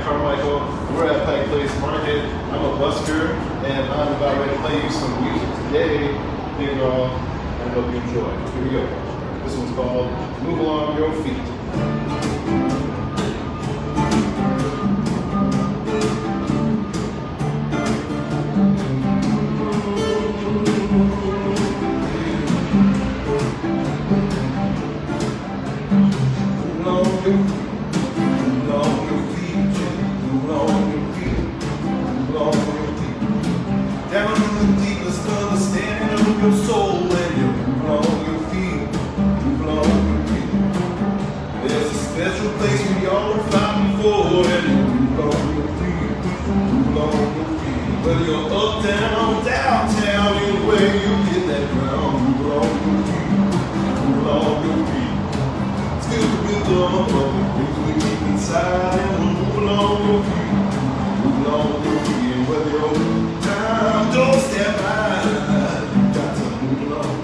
Carmichael. We're at Pike Market. I'm a busker, and I'm about ready to play you some music today. Here y'all, I hope you enjoy. Here we go. This one's called Move Along Your Feet. Down in the deepest understanding of your soul, when you move along your feet, move along your feet. There's a special place we all are fighting for, and you move along your feet, move along your feet. Whether you're up, down, downtown, anywhere you get that ground, move along your feet, move along your feet. Still the rhythm of the things we keep inside, and move along your feet, move along your feet. And whether you're don't step out, you got to move along,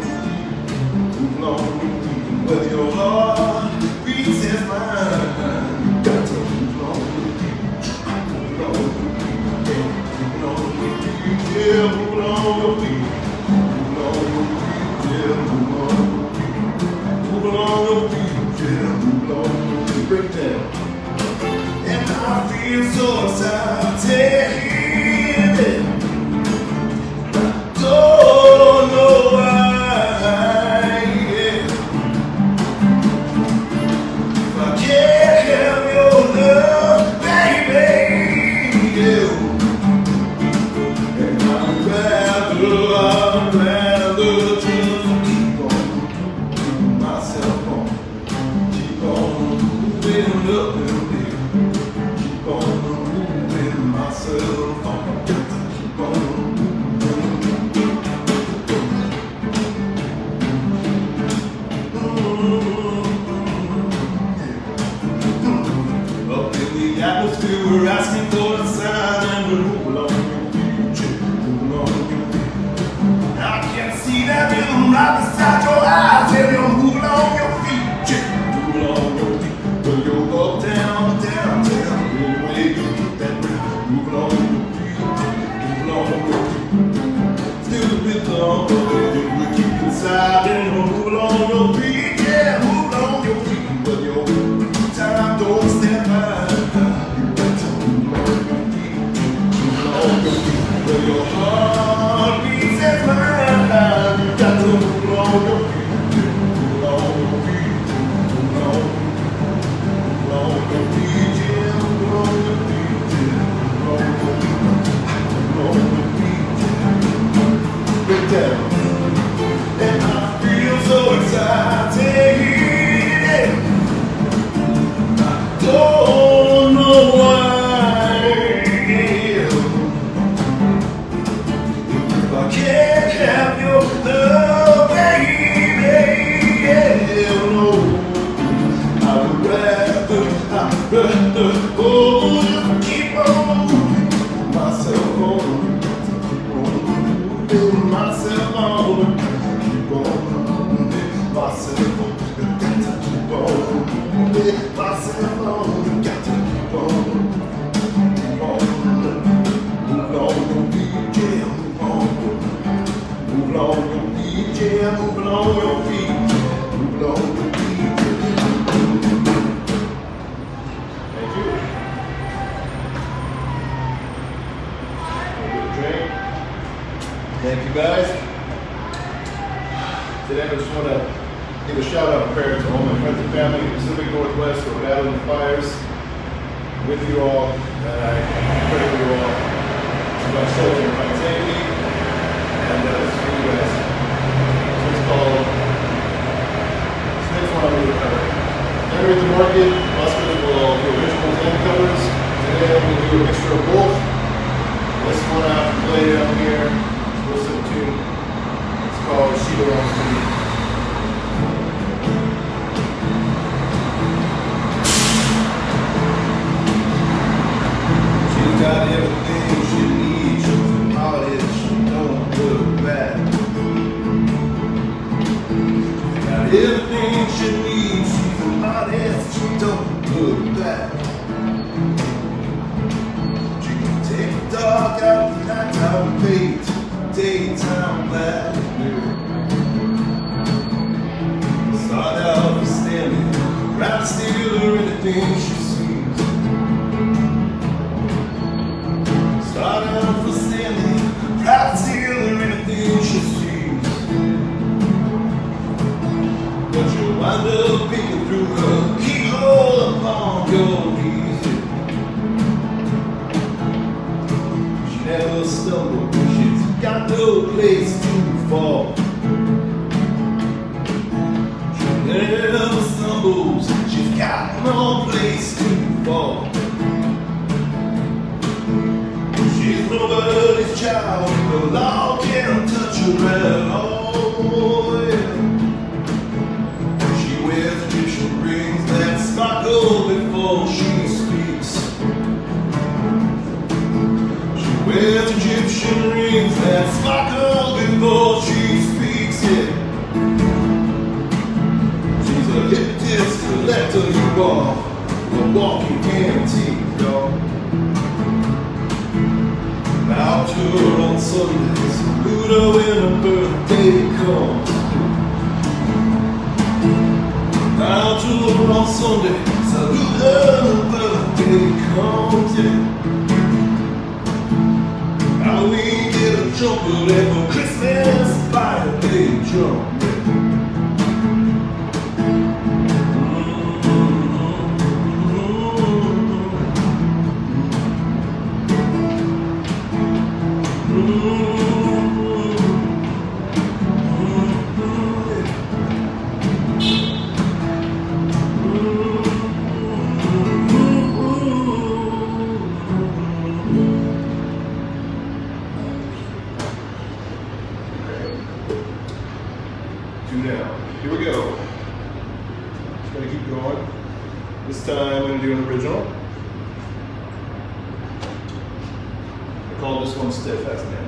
whether your heart beats as mine, you got to move along, yeah, move along your feet, yeah, move along your feet, yeah, move along your feet, break down, and I feel so excited. Don't know why, yeah. If I can't have your love, baby, yeah. And I'd rather just keep on moving myself on, keep on moving up and down, keep on moving myself on, keep on. We're asking for a sign, and we're moving along your feet, moving along your feet. I can see that rhythm right beside your eyes, and you're moving along your feet, moving along your feet. When you're up, down, down, down, anyway you get that rhythm, moving along your feet, moving along your feet. Still the rhythm, we keep inside, and you're moving along your feet, yeah, moving along your feet. When your time don't stand by. Your heart beats as mine, you got to move along your feet, move along your feet, move along your feet, yeah, move along your feet, yeah, move along your feet, yeah. Break down, and I feel so excited, I don't know why. Can't have your love, baby, yeah, no. I would rather, oh, keep on moving myself on, moving myself on, keep on moving myself on, got to keep on moving myself on, got to keep on move on your feet, yeah, move on. Move along your feet, yeah, move along your feet, move along your feet. Thank you. A good drink. Thank you guys. Today I just want to give a shout out and prayer to all my friends and family in the Pacific Northwest who are battling the fires with you all, and I pray for you all. My shelter and my safety. And this is for you guys. This is called, this next one I'm going to cover. Entering the market, buskers will do originals and covers. Today we'll do a mixture of both. This one I have to play down here. Listen to. It's called She Belongs to Me. She's got everything she needs. She's polished. Look back. Got everything she needs. She's a modest. She don't look back. her anything she sees. Start out for Sandy, proud to steal her anything she sees. But you'll wind up peeking through her keyhole upon your knees. She never stumbles, she's got no place to fall. She never stumbles, she's got no place to fall. She's nobody's child, the law can't touch her at all. Yeah. She wears Egyptian rings that sparkle before she speaks. She wears Egyptian rings that sparkle before she speaks. Yeah. She's a hypnotist collector, you are a walking antique, dog. Out to her on Sundays, salute her when her birthday comes. Out to her on Sunday, salute her when her birthday comes. Yeah. Halloween get a jumper, and for Christmas buy a big drum. Two down. Here we go. Just gonna keep going. This time I'm gonna do an original. I call this one Steadfast Man.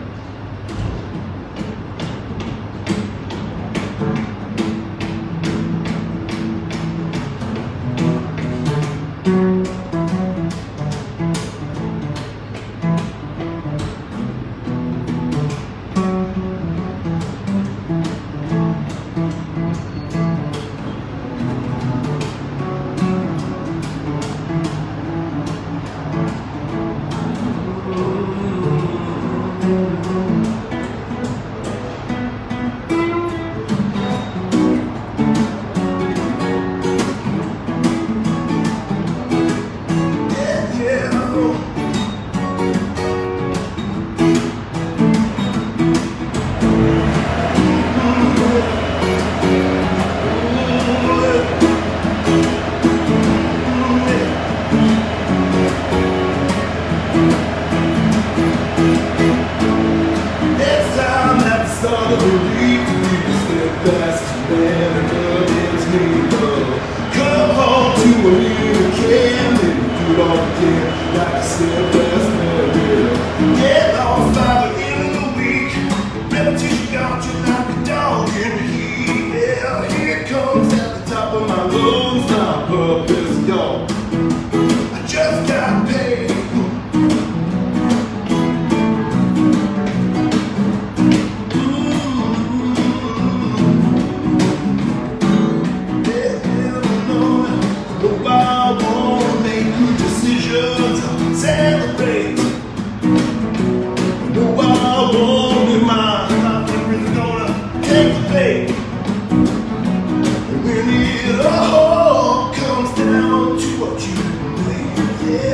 When it all comes down to what you believe, yeah.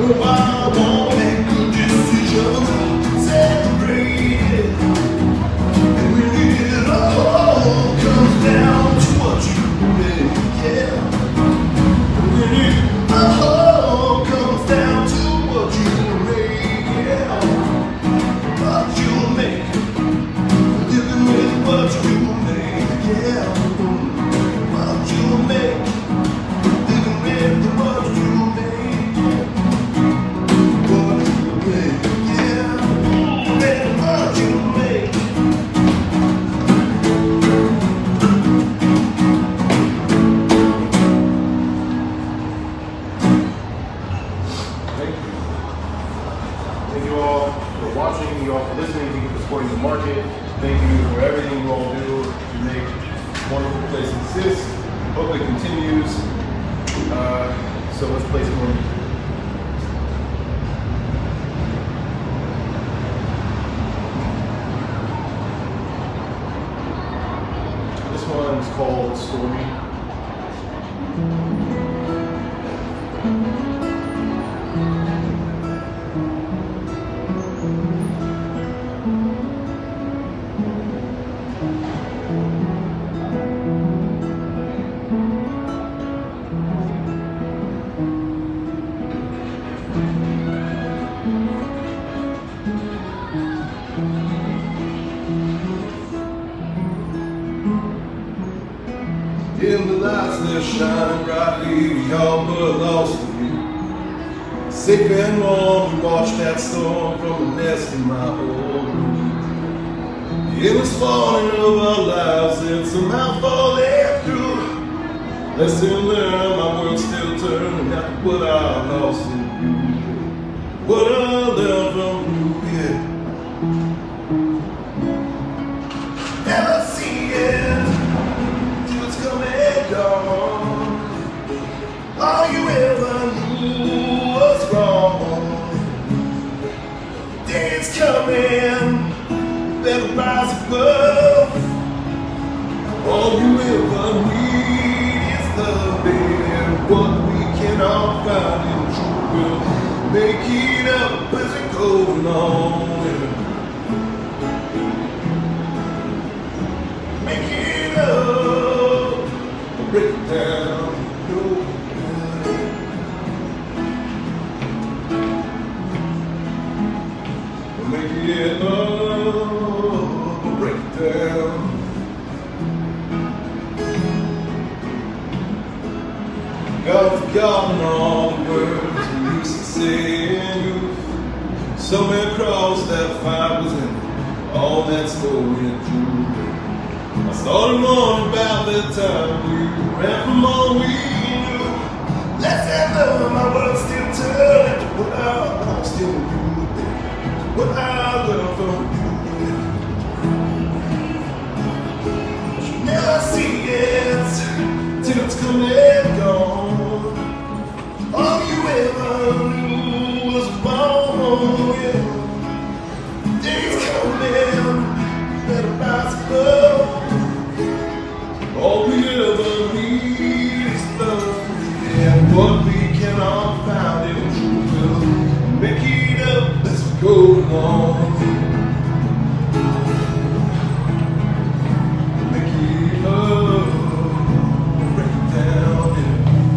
I won't make good decisions, celebrate it. And when it all comes down to what you make, yeah. When it all comes down to what you make, yeah. What you make, living with what you make, yeah. What you make, living with what you make, what you make, yeah. What you make. Thank you. Thank you all for watching, thank you all for listening, thank you for supporting the market, thank you for everything you all do to make a wonderful place exist. Hope it continues. So let's play some more. This one's called Stormy. In the lights they're shining brightly, we all but lost to you. Safe and warm, we watch that storm from the nest in my old room. The endless falling of our lives and somehow falling through. Lesson learned, my world's still turning after what I lost in you. What I learned from you, yeah. Never see it. All you ever knew was wrong. Day's coming, better rise above. All you ever need is love, and what we can all find in truth will make it up as we go along. Make it up, break it down. Make it up, break it down. I've forgotten all the words we used to say in youth. Somewhere across that fire was in all that story and truth. I started mourning about that time we ran from all we knew. Let's have love, my world's still turning to what I lost in you. What I learned from you, but you never see it till it's come and gone. All you ever knew was wrong, yeah. Days coming, better rise above. All we ever need is love, and what we can all find in truth will make it up as we go along. Make it up, break it down, yeah.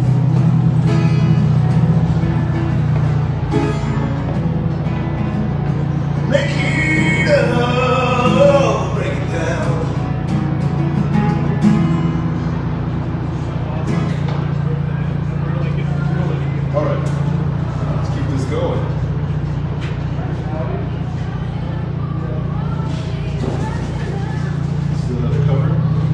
Make it up, break it down. All right, let's keep this going. Still another cover.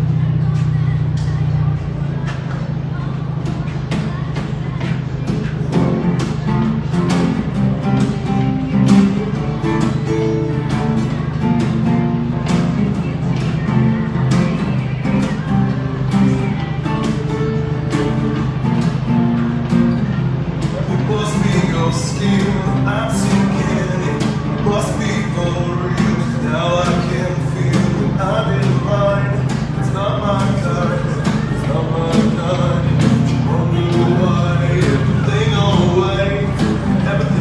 I'm sinking, it must be for real. Now I can feel that I didn't mind. It's not my kind, it's not my kind. Wonder why everything away, everything.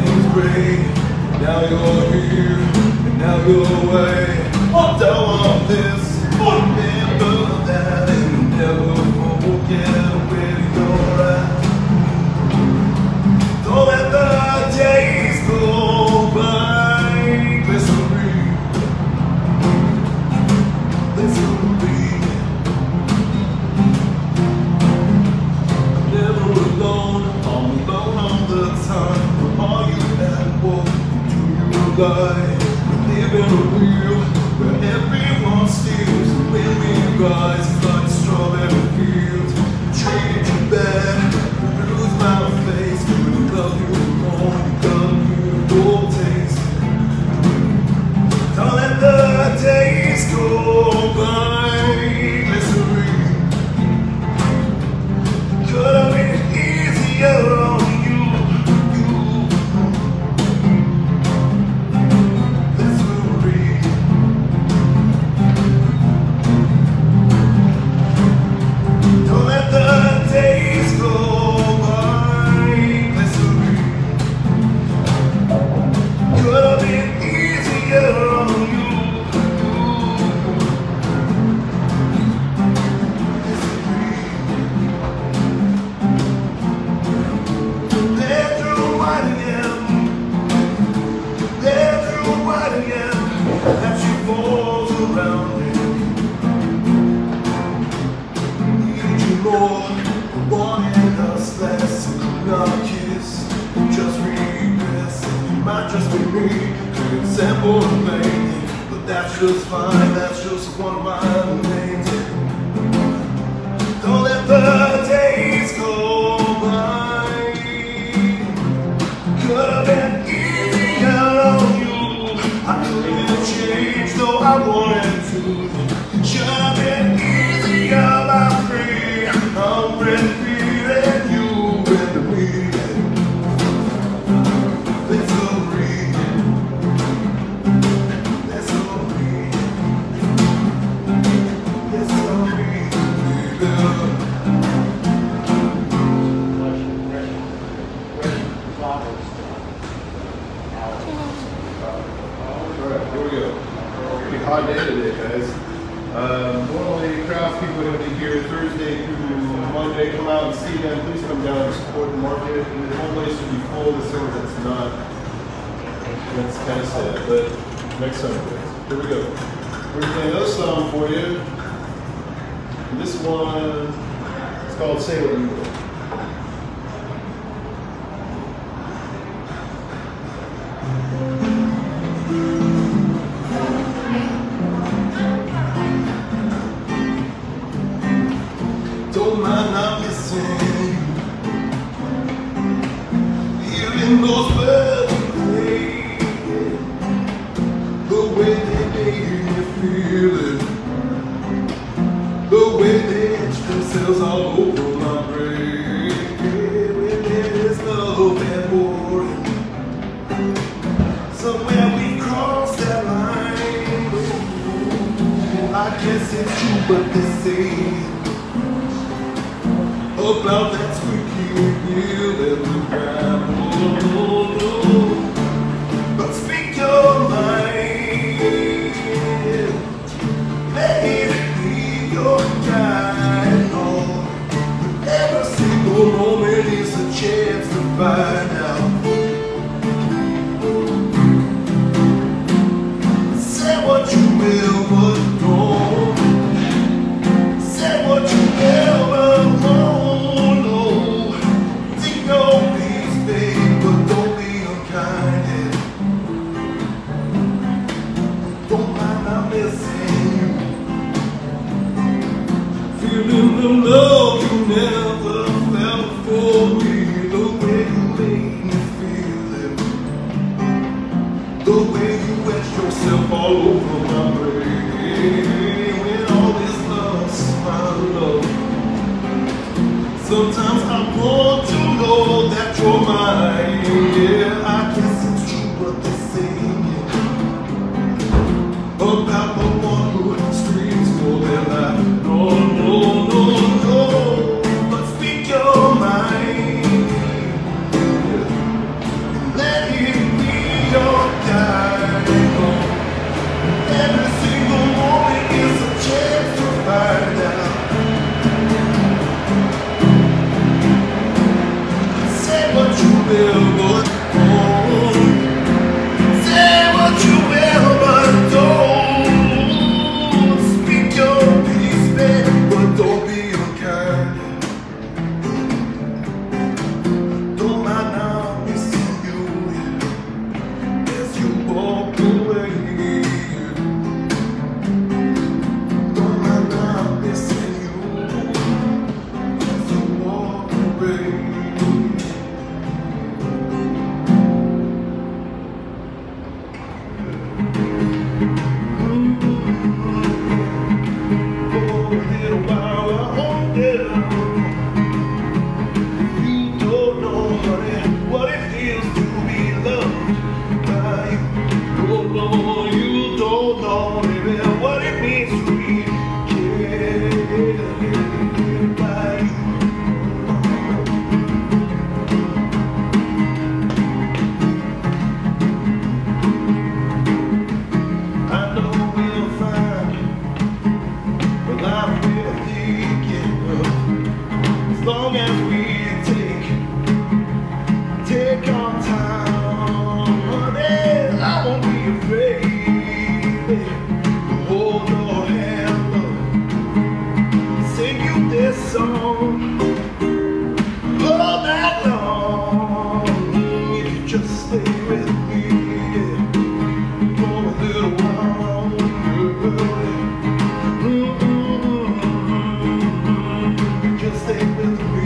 go away. Don't want this. Remember that and never forget where you're at. Don't let the days go by. Listen to me. Listen to me. I'm never alone. I'm alone all the time. Are you at work? Do you lie? We live in a wheel where everyone steals. When we rise, it's like a strawberry field. Treat you bad, bruise my face. We love you more, you got beautiful taste. Don't let the days go by. Misery could have been easier on you. Misery. Don't let the days go by. Misery could have been easier on you. Bedroom white again. Bedroom white again. As she falls around me. Need you more. Wanting us less. Not kiss. Just regress. It might just be me. Simple and plain. But that's just fine. That's just one of my names. Don't let the days go by. Could have been easier on you. I couldn't change though I wanted to. Should have been easier, my free. I'm ready feeling you and me. Let's go read. Let's go read. Let's go read. Alright, here we go. Pretty hot day today, guys. Normally, craftspeople are going to be here Thursday through Monday. Come out and see them. Please come down and support the market. The whole place should be full. This summer that's not. That's kind of sad, but next summer. Here we go. We're going to play another song for you. And this one, it's called Say What You Will. Don't mind not missing. Hearing those birds play. The way they made me feel it. The way they etch themselves all over my brain. When there's love and war. Somewhere we cross that line. I guess it's true what they say about that squeaky wheel and the ground. But speak your mind. Let it be your guide. Every single moment is a chance to find out. Say what you will, but don't. Say what you will, but won't. Feeling the love you never felt for me. The way you made me feel it. The way you etched yourself all over my brain. When all this love's my love. Sometimes I want to know that you're mine. Yeah, I guess it's true what they say about the one who screams for their life. No, no, no, no. But speak your mind. Let it be your guide. just stay with me, yeah, for a little while longer, just stay with me,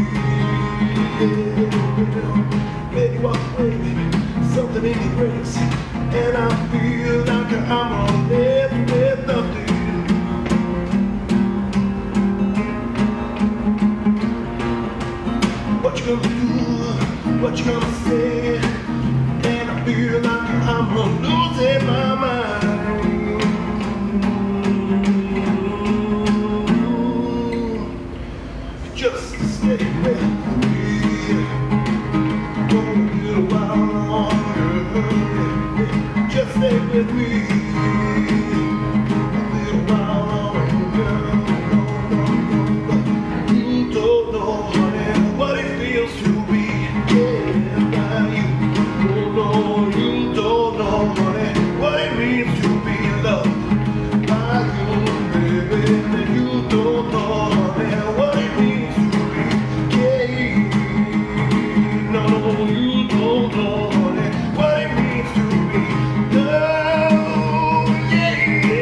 yeah. Maybe walk away, something in your grace, and I feel like I'm on with nothing. What you gonna do? What you gonna say? And I feel like I'm losing my mind. Just stay with me for a little while longer. Just stay with me a little while longer. You don't know, honey, what it feels to be cared by you. Oh no, you don't know, honey, what it means to be loved by you, baby. You don't know, honey, what it means to be cared. No, you don't know, honey, what it means to be loved, yeah,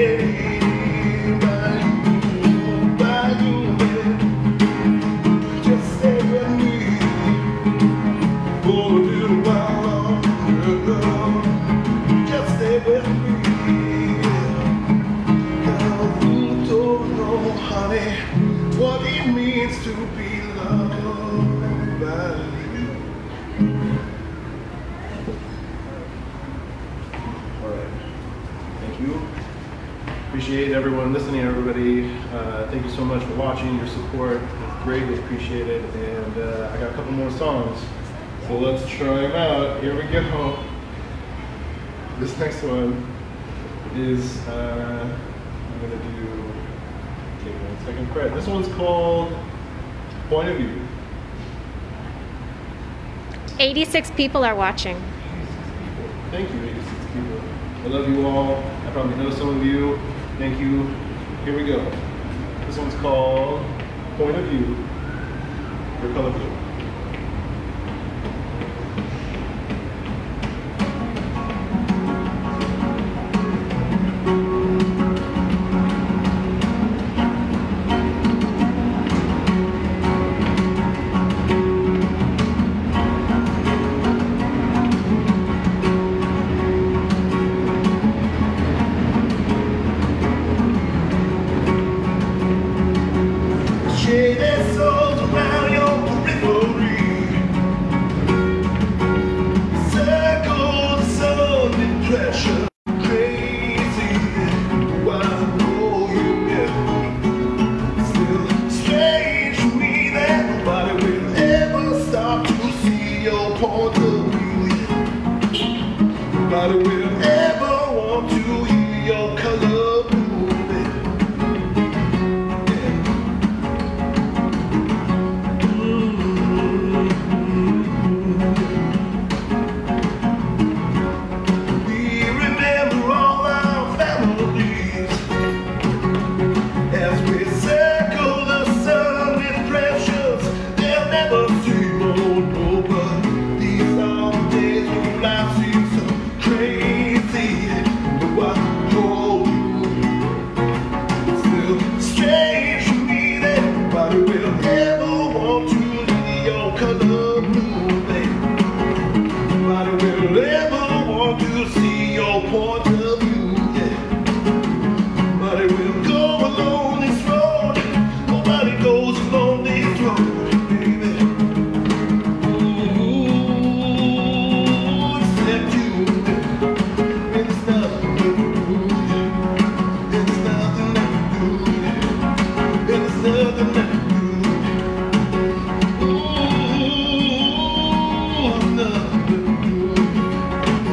by you, baby. Just stay with me for a little while longer. Just stay with me. Now you don't know, honey, what it means to be loved by you. All right. Thank you. Appreciate everyone listening, everybody. Thank you so much for watching. Your support is greatly appreciated. And I got a couple more songs. So let's try them out. Here we go. This next one is, I'm going to do, take 1 second credit. This one's called Point of View. 86 people are watching. Thank you, 86 people. I love you all. I probably know some of you. Thank you. Here we go. This one's called Point of View. Your color blue. Shaded souls around your periphery, circle the sun in pressure, crazy. While I know you, yeah. Still strange to me that nobody will ever stop to see your point of view. Nobody will ever want to hear your color blue, baby. Point of view, yeah. Nobody will go along this road. Nobody goes along this road, baby. Ooh, except you. It's nothing to do. It's nothing to do. It's nothing to do. Ooh, nothing to do.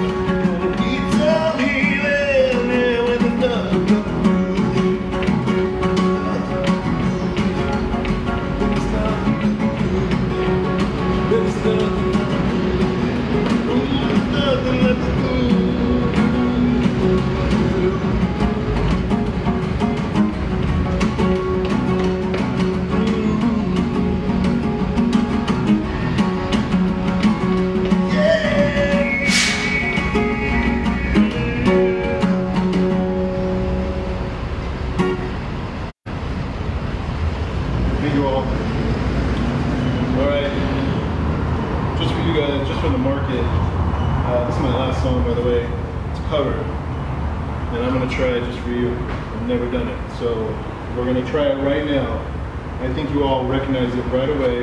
last song, by the way. It's covered. And I'm going to try it just for you. I've never done it. So we're going to try it right now. I think you all recognize it right away.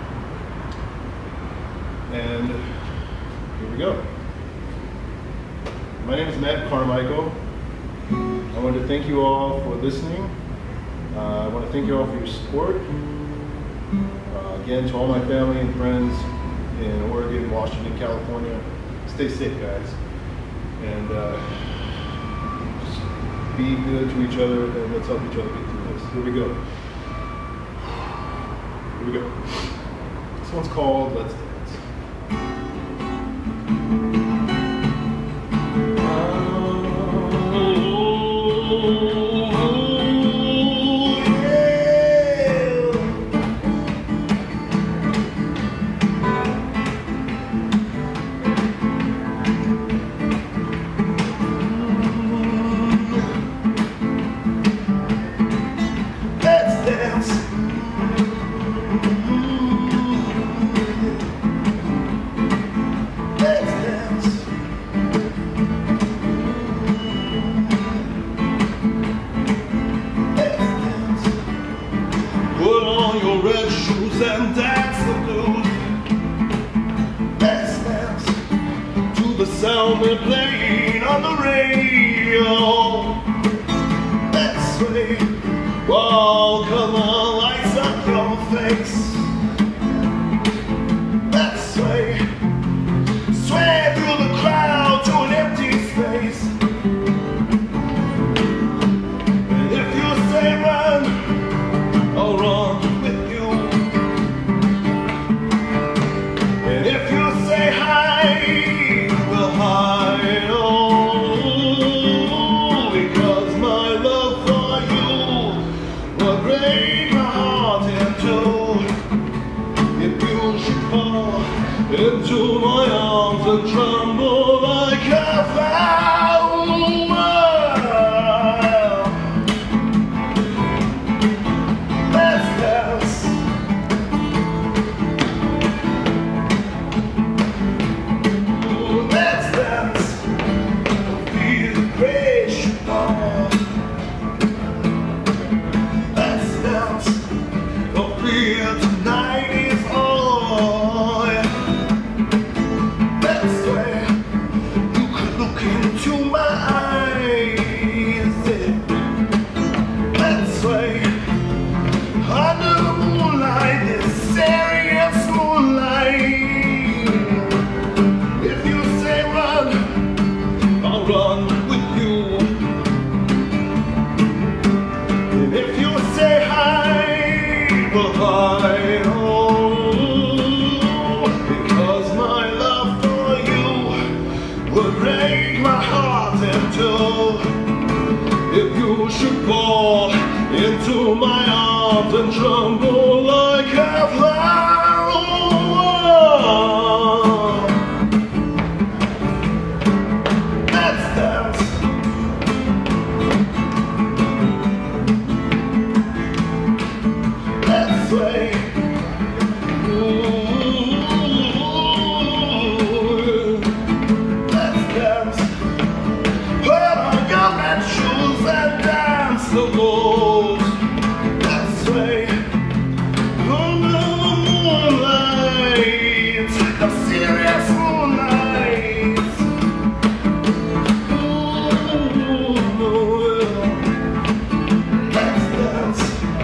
And here we go. My name is Matt Carmichael. I want to thank you all for listening. I want to thank you all for your support. Again, to all my family and friends in Oregon, Washington, California, stay safe, guys. And just be good to each other, and let's help each other get through this. Here we go. Here we go. This one's called Let's Dance. And dance the blues. Let's dance to the sound they're playing on the radio. Let's sway while color lights up your face. Let's sway, sway through the crowd to an empty space. And if you say run, I'll run with you. We'll hide, oh, because my love for you will break my heart in two. If you should fall into my arms and tremble like a flower, let's dance. Tonight is all. That's where you could look into my eyes. That's where under the moonlight, this serious moonlight. If you say run, I'll run with you. And if you say hide, we'll hide, oh, because my love for you would break my heart in two. If you should fall into my arms and tremble like a flower, let's dance. Let's sway. Let's dance. Put on your red shoes and dance the blues. Let's sway. Under the moonlight, the serious moonlight. Let's dance.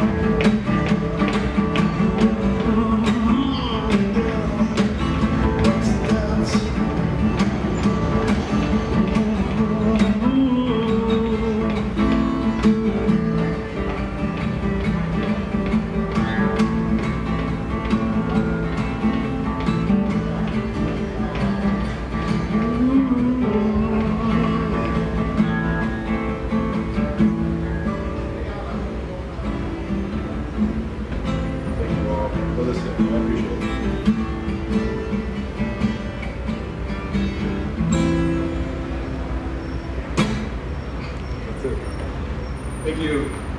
Thank you all for listening. I appreciate it. That's it. Thank you.